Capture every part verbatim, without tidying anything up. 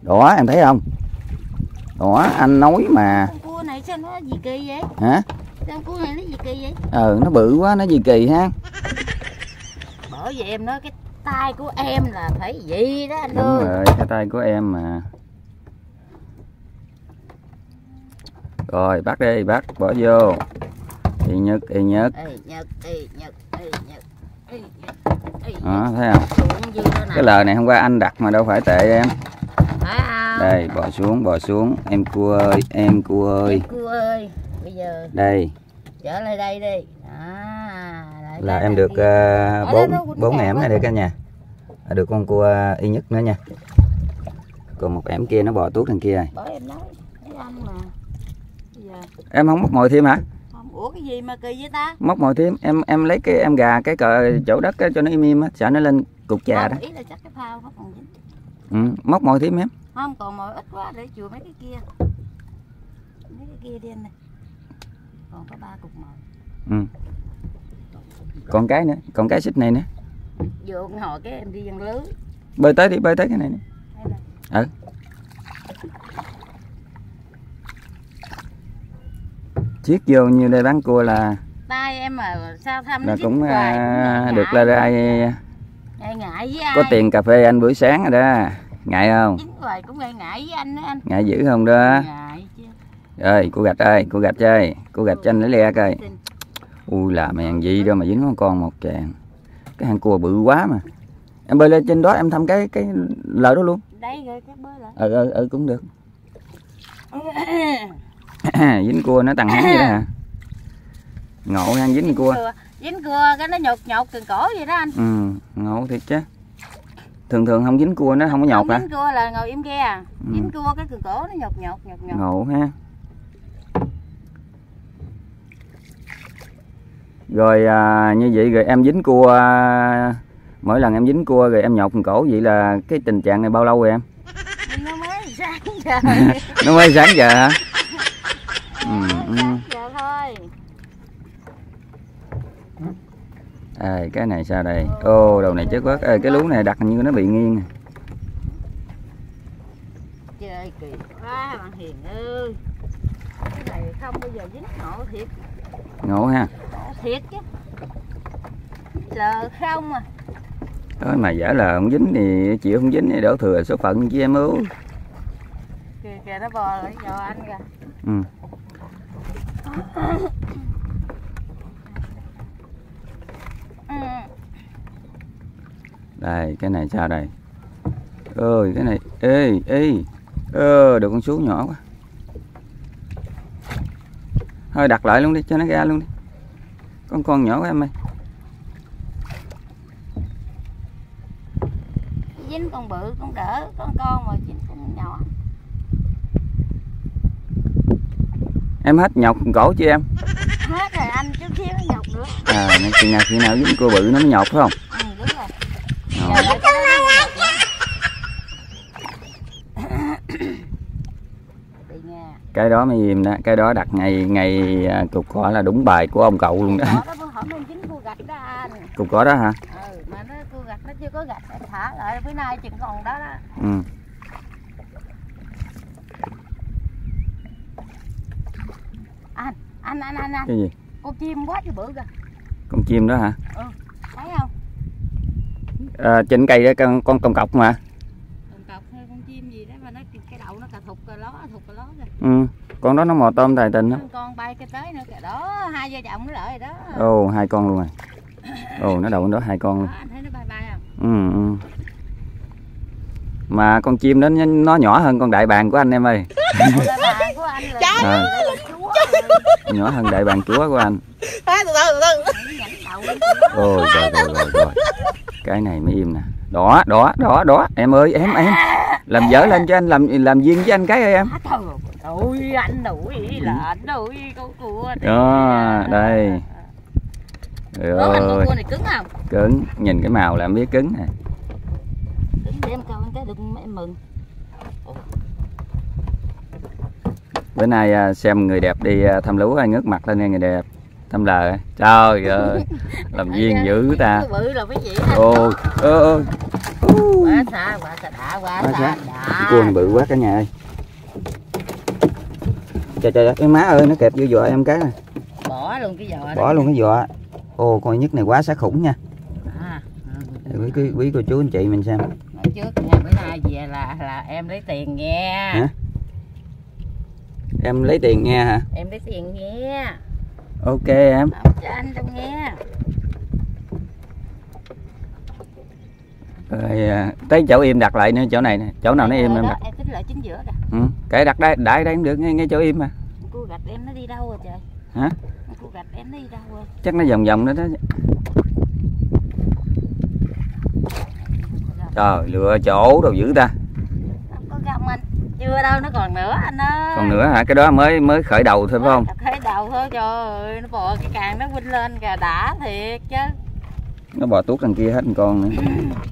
Đó em thấy không? Đó anh nói mà. Con cua này sao nó gì kỳ vậy? Hả? Con cua này nó gì kỳ vậy? Ừ nó bự quá, nó gì kỳ ha. Bởi vì em nói cái tay của em là phải gì đó anh Đúng ơi. rồi, cái tay của em mà. Rồi bắt đi, bắt bỏ vô. Y nhất, y nhất. Y nhất, y nhất, y nhất, y nhất, y nhất. Đó, thấy không? Xuống dư đó nè. Cái lời này hôm qua anh đặt mà đâu phải tệ em. Phải không? Đây, bò xuống, bò xuống. Em cua ơi, em cua ơi. Em cua ơi, bây giờ Đây. trở lại đây đi. À, lại Là đây em là được kia. uh, bốn bốn ẻm này đây cả nhà. Được con cua y nhất nữa nha. Còn một ẻm kia nó bò tuốt đằng kia rồi. Bởi em nói với anh mà. Bây giờ Em không móc mồi thêm hả? không, ủa cái gì mà kỳ vậy ta? Móc mồi thêm, em em lấy cái em gà cái cờ chỗ đất á, cho nó im im á, sợ nó lên cục trà đó. Ý là chắc cái phao nó còn dính. Ừ, móc mồi thêm em. Không, còn mồi ít quá để chừa mấy cái kia. Mấy cái kia đi anh này. Còn có ba cục mồi. Ừ. Còn cái nữa, còn cái xích này nữa. Vô hồi cái em đi dân lưới. Bơi tới đi, bơi tới cái này nữa. Ừ. Chiết vô như đây bán cua là Tay em mà sao thăm là nó cũng hoài, à, cũng được ngại. là ai Ngại ngại với ai? có tiền cà phê anh buổi sáng rồi đó. Ngại không? Dính hoài cũng ngại ngại với anh đó anh. Ngại dữ không đó? Ngại chứ. Ơi, cô gạch ơi, cô gạch ơi, cô gạch cho anh lấy le coi. Ui là mày ăn gì đâu mà dính con con một tràng. Cái hang cua bự quá mà. Em bơi lên trên đó em thăm cái cái lờ đó luôn. Đây rồi cái bơi lại. Ừ ừ ừ cũng được. Dính cua nó tăng háng vậy đó hả? Ngộ ăn dính, dính cua. cua. Dính cua cái nó nhột nhột cần cổ vậy đó anh. Ừ, ngộ thiệt chứ. Thường thường không dính cua nó không có nhột hả? Dính cua là ngồi im ghe à. Ừ. Dính cua cái cần cổ nó nhột nhột nhột nhột. Ngộ ha. Rồi à, như vậy rồi em dính cua à, mỗi lần em dính cua rồi em nhột cổ vậy là cái tình trạng này bao lâu rồi em? Nó mới sáng giờ. Nó mới sáng giờ hả? Ừ, ừ. Giờ thôi. À, cái này sao đây? Ô oh, đầu này chết quá. À, cái lú này đặt hình như nó bị nghiêng nè. Trời kỳ quá bạn Hiền ơi. Cái này không bao giờ dính ngộ thiệt. Ngộ ha. Ngộ thiệt chứ. Lờ không à. Thôi mà giả là không dính thì chịu, không dính thì đổ thừa số phận chứ em ú. Kìa kìa nó bò lại cho anh kìa. Ừ. Đây cái này sao đây? Ơi cái này ê ê ơ được con sú nhỏ quá. Thôi đặt lại luôn đi cho nó ra luôn đi. Con con nhỏ của em ơi. Dính con bự con đỡ, con con mà dính con nhỏ. Em hết nhọc cổ chưa em? Hết rồi anh, chút xíu nó nhọc nữa. À khi nào khi nào dính cua bự nó mới nhọc phải không? Ừ đúng rồi. Ờ. Giờ cái đó nó nhọc nữa. Đi nha. Cái đó mới im đó, cái đó đặt ngày ngày à, cục cỏ là đúng bài của ông cậu luôn đó. Đó đó hỏi nên dính cua gạch đó anh. Cục cỏ đó hả? Ừ mà nó cua gạch nó chưa có gạch em thả lại bữa nay chừng còn đó đó. Ừ. Anh, anh anh anh anh. Cái gì? Con chim quá trời bự kìa. Con chim đó hả? Ừ, thấy không? À, trên cây đó con con công cọc mà. Con cọc hay con chim gì đó mà nó cái đầu nó cà thục cà ló thục cà ló kìa. Ừ. Con đó nó mò tôm tài tình đó. Con bay cái tới nữa kìa đó, hai vợ chồng nó lợi rồi đó. Ồ hai con luôn rồi. Ồ nó đậu đó hai con luôn. Đó, anh thấy nó bay bay không? Ừ, ừ. Mà con chim đó nó nhỏ hơn con đại bàng của anh em ơi. Đại bàng của anh là, à. là, là chúa. Nhỏ hơn đại bàng chúa của anh. Từ từ từ từ. Ôi rồi rồi rồi rồi. Cái này mới im nè. Đó đó đó đó em ơi em em làm dở lên cho anh làm làm duyên với anh cái ơi em. Ôi anh đuổi là anh đuổi con cua. Đó đây. Rồi. Con cua này cứng không? Cứng, nhìn cái màu là em biết cứng nè. Cứng để em coi cái đừng em mừng. Bữa nay xem người đẹp đi thăm lú ai ngước mặt lên nghe người đẹp. Thăm lời. Trời ơi, làm duyên dữ ta. Bự là phải vậy. Ồ, ơ ơ. Quá xa, quá xa đã, quá xa đã. Cua này bự quá cả nhà ơi. Trời trời cái má ơi, nó kẹp vô giò em cái này. Bỏ luôn cái giò. Bỏ luôn cái giò. Ô con nhất này quá sát khủng nha. À, quý, quý, quý cô chú anh chị mình xem. nói trước nha, bữa nay về là là em lấy tiền nghe. Hả? Em lấy tiền nghe hả? Em lấy tiền nghe. Ok em. Không cho anh đâu nghe. Rồi tới chỗ im đặt lại nữa, chỗ này nè, chỗ nào nó im em đặt. Em tính lại chính giữa kìa. Ừ, kệ đặt đây, đại đây cũng được, ngay, ngay chỗ im mà. Cô gạch em nó đi đâu rồi trời? Hả? Cô gạch em nó đi đâu rồi? Chắc nó vòng vòng đó đó. Trời, lựa chỗ đâu dữ ta. Không có gông anh. Chưa đâu, nó còn nữa anh ơi. Còn nữa hả? Cái đó mới mới khởi đầu thôi phải không? Khởi đầu thôi, trời ơi, nó bò cái càng nó quinh lên kìa, đã thiệt chứ. Nó bò tuốt đằng kia hết một con nữa.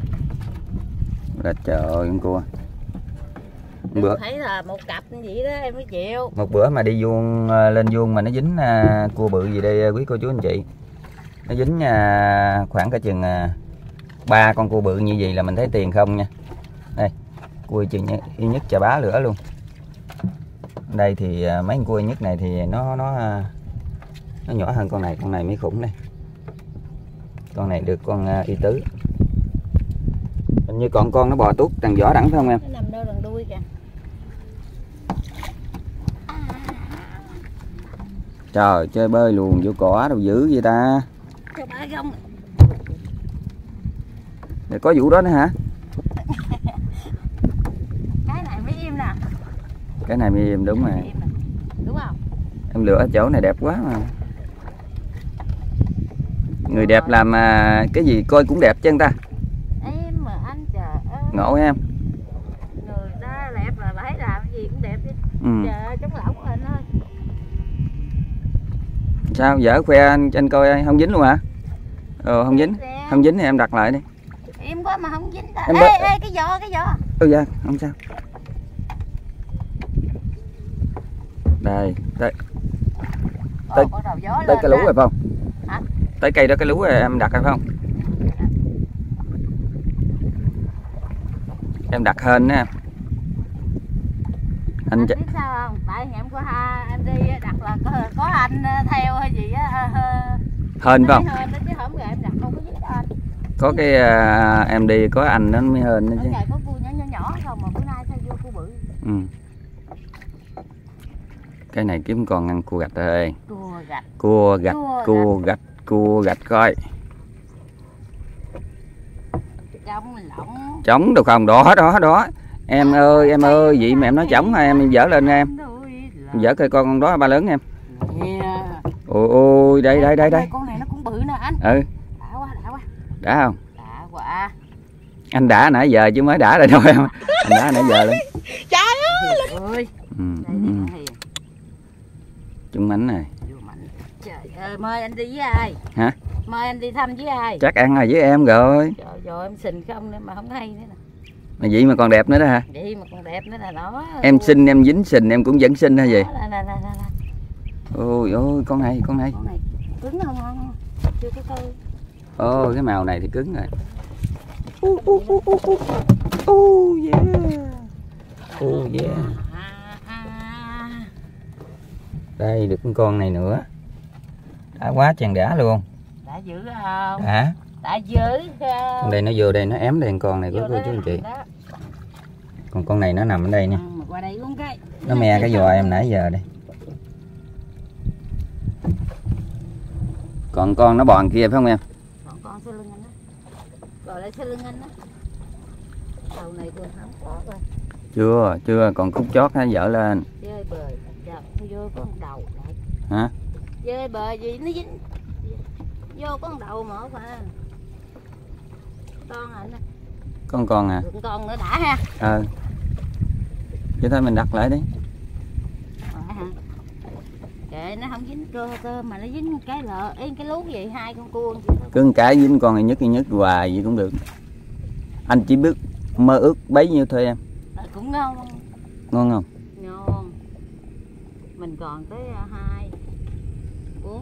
Là trời ơi con cua. Đừng Bữa thấy là một cặp như vậy đó em mới chịu. một bữa mà đi vuông lên vuông mà nó dính uh, cua bự gì đây quý cô chú anh chị. Nó dính uh, khoảng cả chừng ba uh, con cua bự như vậy là mình thấy tiền không nha. Đây, cua chừng y nhất chà bá lửa luôn. Đây thì uh, mấy con cua y nhất này thì nó nó uh, nó nhỏ hơn con này, con này mới khủng đây. Con này được con uh, y tứ. Hình như còn con nó bò tuốt đằng vỏ đẳng phải không em? Nó nằm đâu đằng đuôi kìa. Trời, chơi bơi luồn vô cỏ đâu dữ vậy ta. Cho bá gông. Để có vụ đó nữa hả? Cái này mới im nè. Cái này mới im đúng rồi. Im nè. Đúng không? Em lựa chỗ này đẹp quá mà. Người đẹp làm à, cái gì coi cũng đẹp chứ anh ta. Em mà anh trời ơi. Ngộ em. Người ta đẹp là phải làm cái gì cũng đẹp đi. Ừ. Trời ơi, chống lỏng của anh ơi. Sao dở khoe anh, anh coi không dính luôn hả? Ờ không dính. Không dính thì em đặt lại đi. Im quá mà không dính ta. Em Ê, bơ... ê cái giò cái giò. Ừ dạ không sao. Đây tới tới, Ồ, đầu gió tới cái lú rồi phải không? Hả? Tới cây đó cái lú rồi em đặt rồi phải không? Em đặt hên nha. Anh, anh biết sao không? Tại em có ha, em đi đặt là có, có anh theo hay gì á. Hên phải không? Hên đó chứ không rồi em đặt không có dính anh. Có cái uh, em đi có anh nó mới hên đó chứ. Ngày có cua nhỏ nhỏ nhỏ không mà bữa nay sao vô cua bự. Ừ. Cái này kiếm con ăn cua gạch ơi. Cua gạch. Cua gạch, Cua, cua gạch, cua gạch coi. Trống lỏng. Trống đâu không, đó đó đó. Em ơi, em ơi, vậy mà em nói trống hả em, em dở lên em. Em dở coi con đó ba lớn em. Yeah. Ôi ôi, đây đây đây đây. Con này nó cũng bự nè anh. Ừ. Đã quá, đã quá. Đã không? Đã quá. Anh đã nãy giờ chứ mới đã rồi đâu em. Anh đã nãy giờ luôn. Trời ơi. Ơi. Ừ. Đây, Trúng mánh này. Trời ơi, mời anh đi với ai? Hả? Mời anh đi thăm với ai? Chắc ăn rồi với em rồi. Trời ơi, em xinh không nữa mà không hay nữa nè. Mà vậy mà còn đẹp nữa đó hả? Vậy mà còn đẹp nữa là nó. Em xinh em dính xình em cũng vẫn xinh hay gì? Là, là, là, là, là. Ôi ôi con này con này. Con này cứng không không? Chưa có cơ. Ồ cái màu này thì cứng rồi. Uh, uh, uh, uh, uh. Oh yeah. Oh yeah. À, à. Đây được con này nữa. Đã quá chàng đã luôn. Đã giữ không? Đã. Đã giữ không? Con đây nó vô đây nó ém đây con này của cô chú anh chị. Còn con này nó nằm ở đây nè. À, qua đây uống cái. Nó me cái giò em nãy giờ đây. Còn con nó bò kia phải không em? Còn con sau lưng anh đó. Rồi lại sau lưng anh đó. Đầu này tôi không có rồi. Chưa, chưa, còn khúc chót nó dở lên. Chơi bời, chào, vô con đầu lại. Hả? Chơi bời gì nó dính. Vô con đầu mở mà. Con anh đó. Con con à? Được con nữa đã ha. Ờ. Vậy thôi mình đặt lại đi. Phải hả? Kệ nó không dính cơ cơ mà nó dính cái lợ, yên cái lú vậy hai con cua vậy thôi. Cưng cái dính con này nhất nhất hoài vậy cũng được. Anh chỉ biết mơ ước bấy nhiêu thôi em. À, cũng ngon. Ngon không? Ngon. Mình còn tới hai, bốn,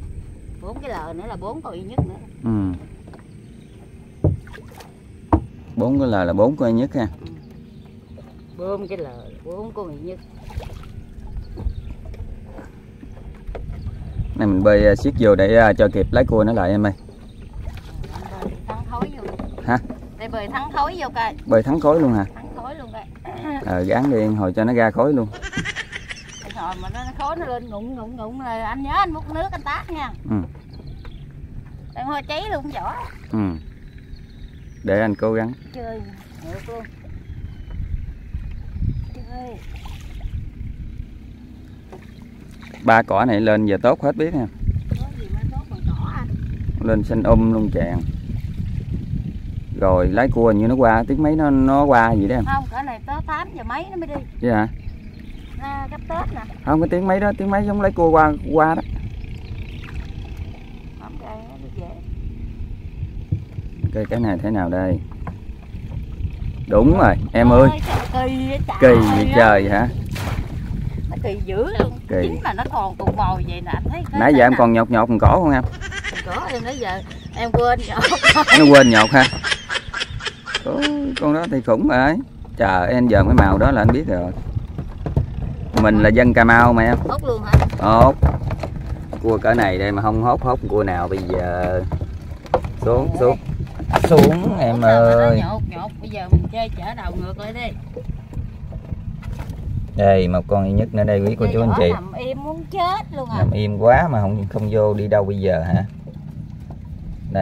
bốn cái lợ nữa là bốn con duy nhất nữa. Ừ. bốn cái lờ là bốn con nhất ha. Ừ. Bơm cái lờ bốn con nhất. Này mình bơi xiết vô để cho kịp lấy cua nó lại em ơi. Bơi thắng thối vô. Hả? Để bơi thắng thối vô coi. Bơi thắng khối luôn hả? Thắng khối luôn coi. Ờ gán đi hồi cho nó ra khối luôn. Rồi mà nó khối nó lên ngụng ngụng ngụng rồi anh nhớ anh múc nước anh tát nha. Ừ. Đang hơi cháy luôn vỏ. Ừ. Để anh cố gắng. Chơi ngược luôn. Chơi. Ba cỏ này lên giờ tốt hết biết nha. Có gì mà tốt bằng cỏ anh. Lên xanh um luôn chàng. Rồi lái cua như nó qua tiếng mấy nó nó qua gì đấy em. Không, cỡ này tới tám giờ mấy nó mới đi. Vậy hả? À, gấp Tết nè. Không cái tiếng mấy đó, tiếng mấy giống lấy cua qua qua đó. Không đây nó đi về. Cái cái này thế nào đây? Đúng rồi, em ơi. Kỳ vậy Kỳ vậy trời hả? Nó kỳ dữ luôn. Kỳ. Chính là nó còn tù mồi vậy nè, anh thấy. Nãy giờ em còn nhột nhột còn cỏ không em? Cỏ em nãy giờ em quên nhột. Nó quên nhột ha. Ủa, con đó thì khủng rồi. Trời em giờ cái màu đó là anh biết rồi. Mình là dân Cà Mau mà em. Hốt luôn hả? Hốt. Cua cỡ này đây mà không hốt hốt cua nào bây giờ. Xuống xuống. Xuống em ơi. Nhột nhột bây giờ mình chơi chở đầu ngược lại đi. Đây một con nhất nữa đây quý cô chú anh chị. Nằm im muốn chết luôn à. Nằm im quá mà không không vô đi đâu bây giờ hả? Đây.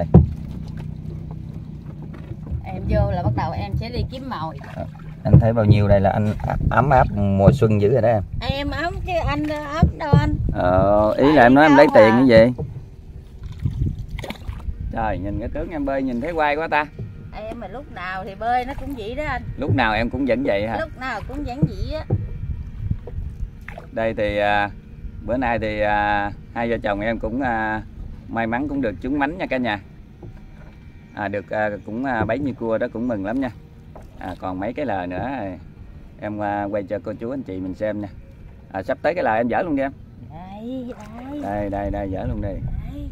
Em vô là bắt đầu em sẽ đi kiếm mồi. Anh thấy bao nhiêu đây là anh ấm áp mùa xuân dữ rồi đó em. Em ấm chứ anh ấm đâu anh. Ờ, ý là em nói em lấy tiền cái gì? Trời nhìn cái tướng em bơi nhìn thấy quay quá ta. Em mà lúc nào thì bơi nó cũng vậy đó anh. Lúc nào em cũng vẫn vậy hả? Lúc nào cũng vẫn vậy á. Đây thì à, bữa nay thì à, hai vợ chồng em cũng à, may mắn cũng được trúng mánh nha cả nhà. À, được à, cũng à, bấy nhiêu cua đó cũng mừng lắm nha. À, còn mấy cái lời nữa em à, quay cho cô chú anh chị mình xem nha. À, sắp tới cái lời em dở luôn đi em. Đây, đây. Đây đây đây dở luôn đi. Đây.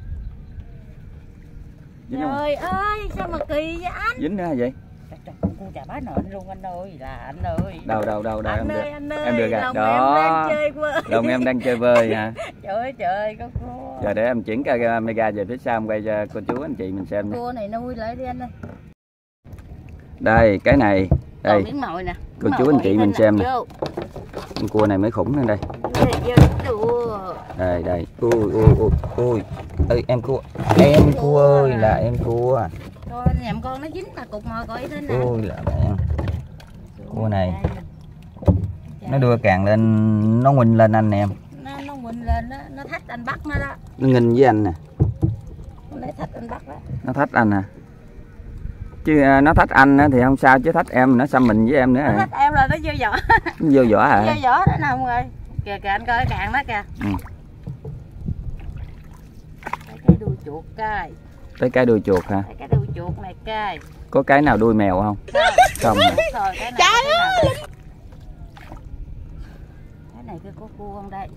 Dính Trời không? Ơi sao mà kỳ vậy anh? Dính nữa hả vậy? Trời, cô chà bá nện luôn anh ơi, là anh ơi. Đâu đâu đâu đâu anh em ơi, được. anh ơi, Em được à? lòng Đó. em đang chơi vơi. Lòng em đang chơi vơi hả? Trời ơi trời có cua. Giờ để em chuyển camera về phía sau em quay cho cô chú anh chị mình xem nha. Cua này nuôi lại đi anh ơi. Đây cái này đây. Còn miếng mồi nè. Cô chú anh chị mình xem nè. Con cua này mới khủng lên đây. Đây đây. Ui ui ui ui. Ơi em cua. Em cua ơi là em cua. Coi nhầm con nó dính là cục mồi coi thế nè. Ui là mẹ. Cua này nó đưa càng lên nó nguỳnh lên anh nè em. Nó nó nguỳnh lên đó, nó thách anh bắt nó đó. Nó nghinh với anh nè. Nó thách anh bắt đó. Nó thách anh à. Chứ nó thách anh thì không sao chứ thách em nó xăm mình với em nữa. Nó thách em là nó vô vỏ. Nó vô vỏ hả? Vô vỏ đó nằm rồi. Kìa kìa anh coi càng nó kìa. Ừ. Cái đuôi chuột coi. Tới cái đuôi chuột hả? Cái đuôi chuột này coi. Có cái nào đuôi mèo không? Không. Không. Thôi cái này. Trời ơi. Cái này cái có cua không đây?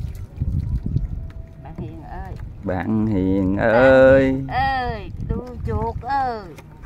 Bạn Hiền ơi. Bạn Hiền ơi. Ơi, đuôi chuột ơi.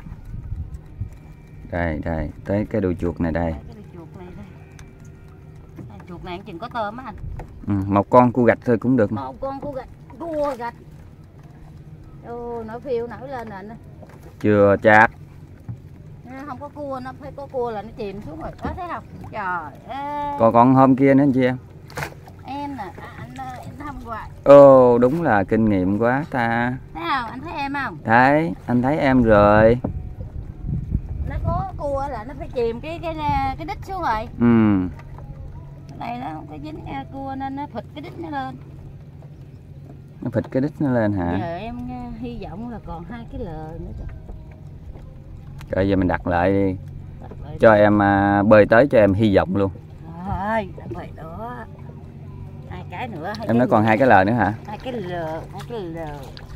Đây đây, tới cái đuôi chuột này đây. Cái đuôi chuột này đây. À, chuột này chừng có tôm á anh. Ừ, một con cua gạch thôi cũng được. Một con cua gạch, cua gạch. Ô, nó phiêu nổi lên nè. Chưa chắc. Nó không có cua, nó phải có cua là nó chìm xuống rồi, có thấy không? Trời ơi. Còn con hôm kia nữa anh chị em. Em nè, à, anh em thăm hoài. Ồ, đúng là kinh nghiệm quá ta. Thấy không? Anh thấy em không? Thấy, anh thấy em rồi. Nó có cua là nó phải chìm cái cái cái đít xuống rồi. Ừ. Cái này nó không có dính cua nên nó phịch cái đít nó lên. Nó phịch cái đít nó lên hả? Giờ em hy vọng là còn hai cái lờ nữa rồi. Rồi giờ mình đặt lại đi. Đặt lại cho đi. Em à, bơi tới cho em hy vọng luôn. Rồi, vậy đó. Hai cái nữa. Hai em nói còn hai cái lờ nữa hả? Hai cái lờ, hai cái lờ.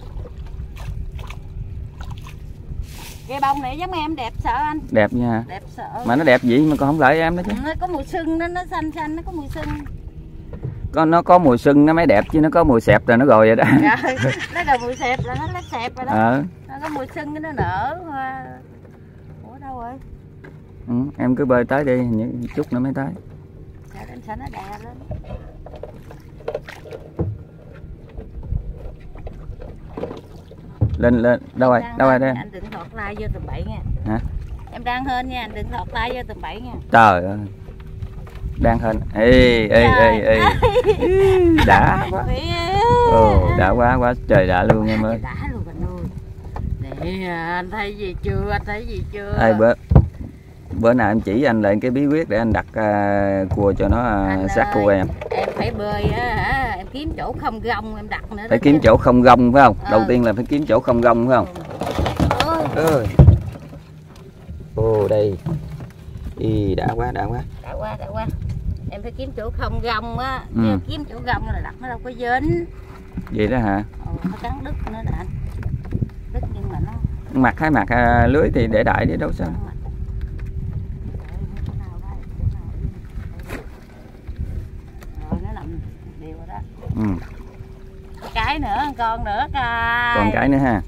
Cái bông này giống em đẹp sợ anh. Đẹp nha. Đẹp sợ. Mà nó đẹp gì mà còn không lợi em đó chứ. Nó có mùi sưng nó nó xanh xanh nó có mùi sưng. Có nó có mùi sưng nó mới đẹp chứ nó có mùi xẹp rồi nó rồi vậy đó. Rồi, nó là mùi xẹp là nó lát xẹp rồi đó. Ờ. Nó có mùi sưng cái nó nở hoa. Ủa đâu rồi? Ừ, em cứ bơi tới đi, những chút nữa mới tới. Dạ, anh sợ nó đè lên. Lên lên đâu rồi? Đâu rồi đây? Anh đừng thọt like vô tầm bậy nha. Hả? Em đang hên nha, anh đừng thọt like vô tầm bậy nha. Trời ơi. Đang hên. Ê ê ê ê. Đã quá. Ồ, đã quá quá trời đã luôn em ơi. Đã luôn anh ơi. Nè, anh thấy gì chưa? Anh thấy gì chưa? Ê, bữa bữa nào em chỉ anh lại cái bí quyết để anh đặt uh, cua cho nó uh, sát cua em. Em phải bơi á hả? Em kiếm chỗ không gông em đặt nữa. Phải kiếm chỗ không gông phải không? Ừ. Đầu tiên là phải kiếm chỗ không gông phải không? Ơi. Ồ đây. Ý, đã quá đã quá. Đã quá đã quá. Em phải kiếm chỗ không gông á, ừ. Chứ kiếm chỗ gông là đặt nó đâu có dính. Vậy đó hả? Ồ, nó cắn đứt nữa nè anh. Đứt nhưng mà nó mặt hai mặt à, lưới thì để đại đi đâu sao. Rồi nó nằm đều rồi đó. Ừ. Cái nữa, con nữa coi. Còn cái nữa ha.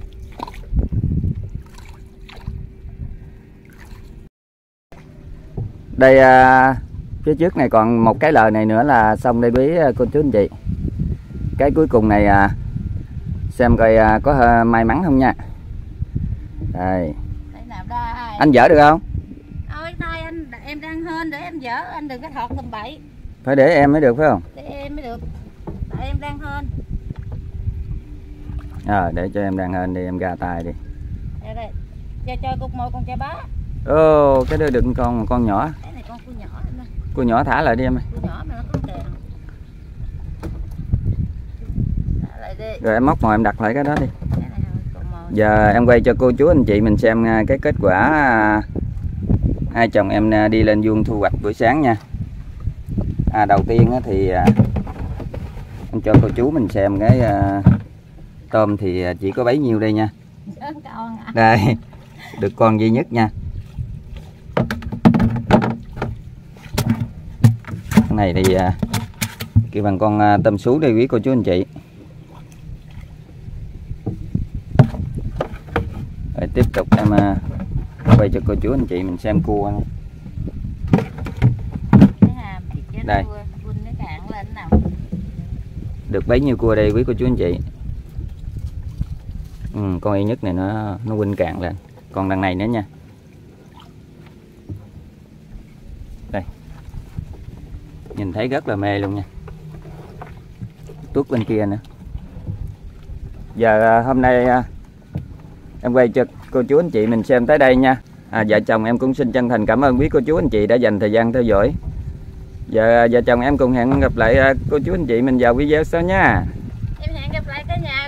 Đây à, phía trước này còn một cái lời này nữa là xong đây quý cô chú anh chị. Cái cuối cùng này à, xem coi à, có may mắn không nha. Đây. Anh dỡ được không? Ôi tay anh, em đang hên để em dỡ, anh đừng có thọt tầm bậy. Phải để em mới được phải không? Để em mới được. Tại em đang hên. À, để cho em đang hên đi, em ra tay đi. Đây đây. Cho chơi cục mồi con trai bá. Ô, cái đó đừng con con nhỏ. Cái này con cua nhỏ anh. Cua nhỏ thả lại đi em ơi. Cua nhỏ mà nó có kèo. Thả lại đi. Rồi em móc mồi em đặt lại cái đó đi. Cái này con mồi. Giờ em quay cho cô chú anh chị mình xem cái kết quả hai chồng em đi lên vuông thu hoạch buổi sáng nha. À, đầu tiên thì em cho cô chú mình xem cái tôm thì chỉ có bấy nhiêu đây nha. Con à. Đây, được con duy nhất nha. Cái này thì kêu bằng con tôm sú đây quý cô chú anh chị. Rồi tiếp tục em quay cho cô chú anh chị mình xem cua nha. Đây. Được bấy nhiêu cua đây quý cô chú anh chị. Ừ, con y nhất này nó nó quinh cạn lên. Còn đằng này nữa nha. Đây. Nhìn thấy rất là mê luôn nha. Tuốt bên kia nữa. Giờ hôm nay em quay cho cô chú anh chị mình xem tới đây nha. À, vợ chồng em cũng xin chân thành cảm ơn quý cô chú anh chị đã dành thời gian theo dõi. Giờ vợ chồng em cùng hẹn gặp lại cô chú anh chị mình vào video sau nha. Em hẹn gặp lại cả nhà.